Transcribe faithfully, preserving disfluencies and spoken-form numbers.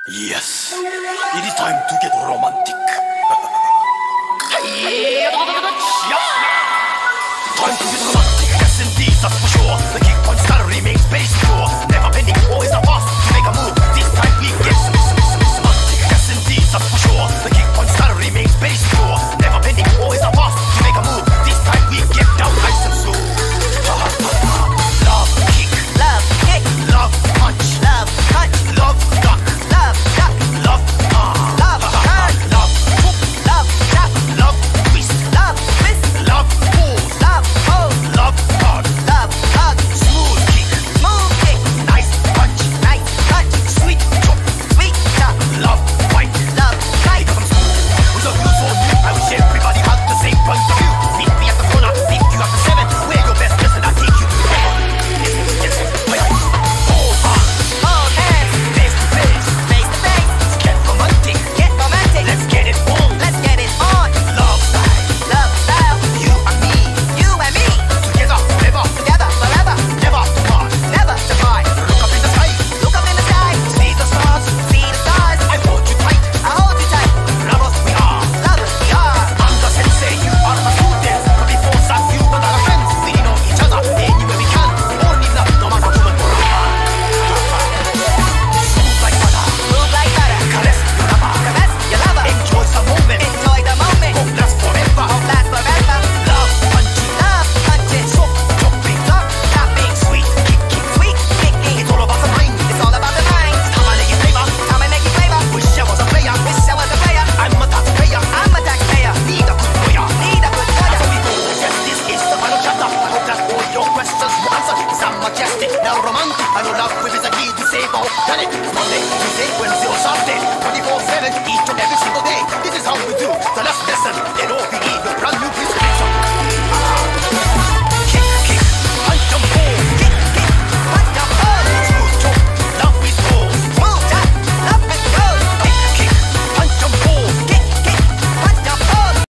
Yes, it is time to get romantic. Hey, time to get romantic. Yes, indeed, that's for sure. The kick punch style remains very secure. Never bending, always a fast to make a move. This time we get some, some, some, semantic. Yes, indeed, that's for sure. The kick punch style remains very secure. Never bending, always a fast to make a move. This time we get down nice and slow. Love kick, Love kick, love punch, love punch, love duck, love duck, love ah, love turn, love hook, love chop, love twist, love twist, love pose, love pose, love hug, love hug, smooth kick, smooth kick, nice punch, nice punch, sweet chop, sweet chop, love fight. love fight. Because I'm smooth with a view so new, I wish everybody had the same point of view. Meet me at the corner, meet you at the seven. Wear your best dress and I'll take you to heaven. Yes, yes, wait. Hold hands, Hold hands, face to face, face to face, get romantic. get romantic. Let's get it on. Let's get it on. Love style, Love style, you and me, you and me, together, forever, together forever, never to part. never to part. Look up in the sky, Look up in the sky, see the stars. see the stars. I hold you tight, I hold you tight. lovers we are. Lovers we are. I'm the sensei, you are my students. But before that, you and I are friends. We know each other anywhere we can. Only love, no matter woman or man. Smooth like butter, Move like butter. caress your lover. Caress your lover. Enjoy the moment, Enjoy the moment. won't last forever. Won't last forever. Love punching, Love punching. soft chopping, Love chopping. sweet kicking. Sweet kicking. It's all about the mind. It's all about the mind. Come on, you flavor. Come and make it flavor. Wish I was a player. Wish I was a player. I'm a taxpayer. I'm a taxpayer. Need a good lawyer. Need a good So lawyer. we go. Yes, this is the final chapter. I hope that all your questions you answer. Cause I'm majestic, now romantic. I know love with is a key to save all planet. Monday, Tuesday, Wednesday or Saturday. twenty-four seven, each and every